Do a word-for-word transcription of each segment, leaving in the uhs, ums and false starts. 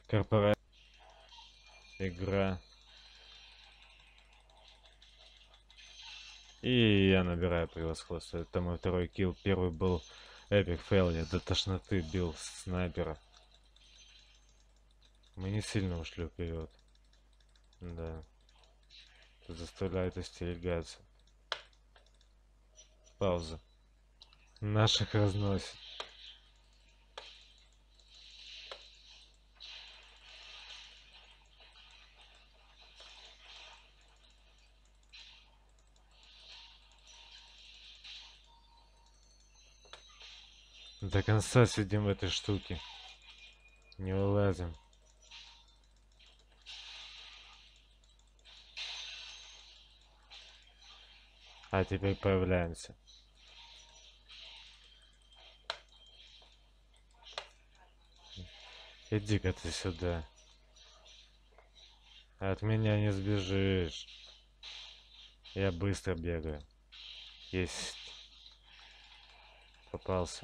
Корпора... Игра. И я набираю превосходство. Это мой второй килл. Первый был эпик фейл. Я до тошноты бил снайпера. Мы не сильно ушли вперед. Да. Это заставляет остерегаться. Пауза. Наших разносит. До конца сидим в этой штуке. Не вылазим. А теперь появляемся. Иди-ка ты сюда. От меня не сбежишь. Я быстро бегаю. Есть. Попался.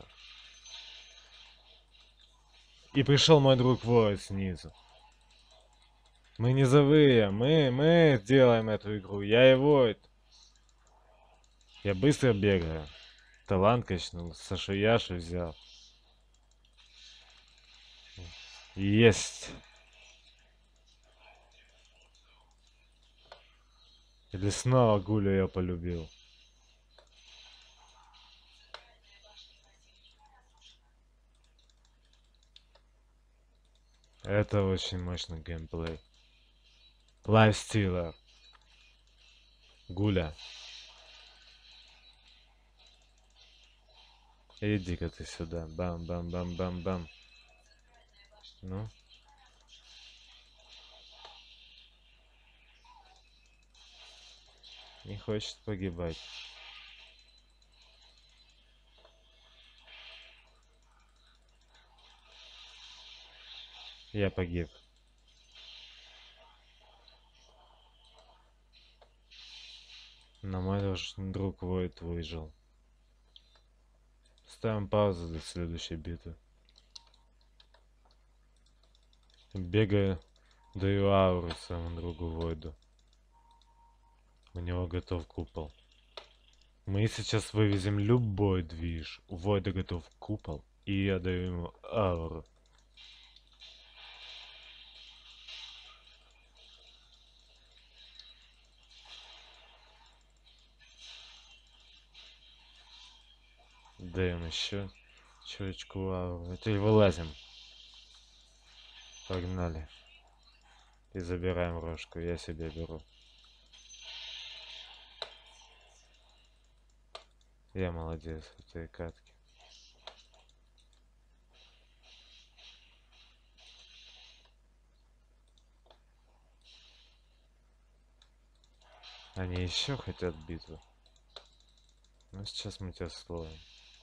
И пришел мой друг Войд снизу. Мы низовые. Мы, мы делаем эту игру. Я и Войд. Я быстро бегаю. Талант качнул. Сашу Яшу взял. Есть. Или снова Гулю я полюбил. Это очень мощный геймплей. Лайфстилер. Гуля. Иди-ка ты сюда. Бам-бам-бам-бам-бам. Ну. Не хочет погибать. Я погиб. Но мой друг Войд выжил. Ставим паузу до следующей битвы. Бегаю, даю ауру своему другу Войду. У него готов купол. Мы сейчас вывезем любой движ. У Войда готов купол. И я даю ему ауру. Даем еще чувачку ауру. Это и вылазим. Погнали. И забираем рожку. Я себе беру. Я молодец в этой катке. Они еще хотят битву. Ну сейчас мы тебя словим.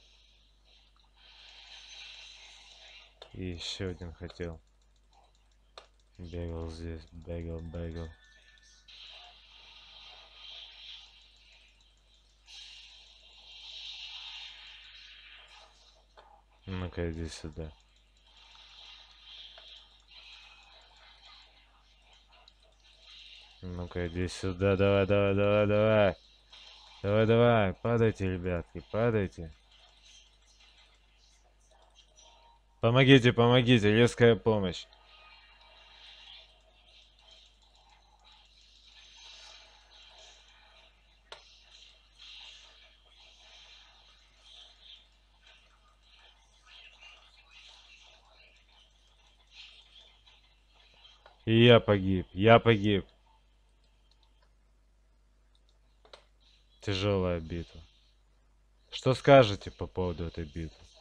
И еще один хотел. Бегал здесь, бегал, бегал. Ну-ка иди сюда. Ну-ка иди сюда, давай, давай, давай, давай. Давай, давай, падайте, ребятки, падайте. Помогите, помогите, резкая помощь. И я погиб, я погиб. Тяжелая битва. Что скажете по поводу этой битвы?